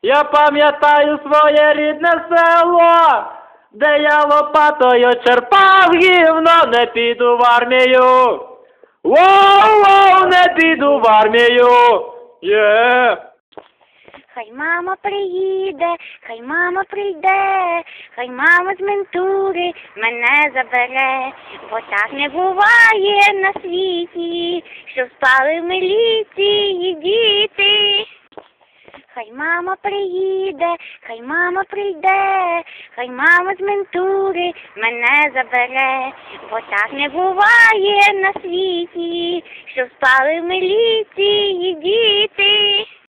Я пам'ятаю своє рідне село, де я лопатою черпав гівно, не піду в армію. Воу-воу, не піду в армію. Хай мама приїде, хай мама прийде, хай мама з ментури мене забере, бо так не буває на світі, що спали в міліції діти. Хай мама приїде, хай мама прийде, хай мама з ментури мене забере, бо так не буває на світі, що спали в міліції діти.